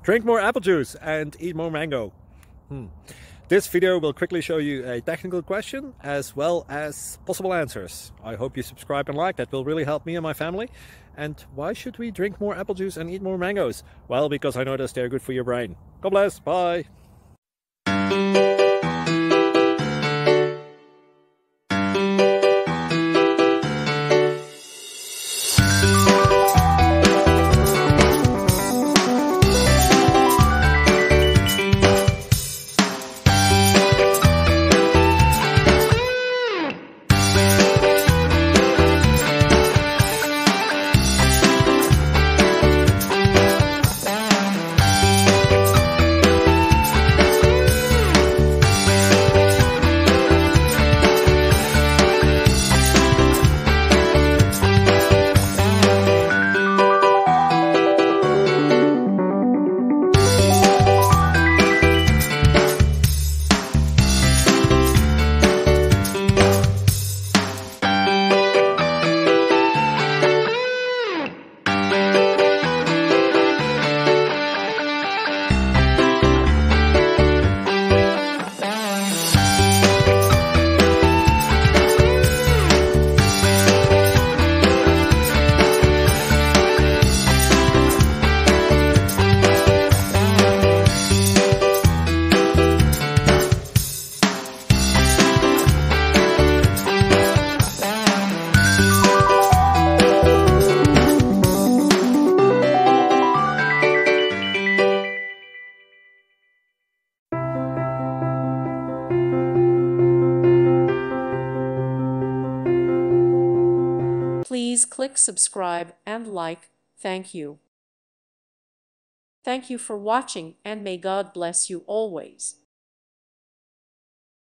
Drink more apple juice and eat more mango. This video will quickly show you a technical question as well as possible answers. I hope you subscribe and like, that will really help me and my family. And why should we drink more apple juice and eat more mangoes? Well, because I noticed they're good for your brain. God bless, bye! Please click subscribe and like. Thank you. Thank you for watching, and may God bless you always.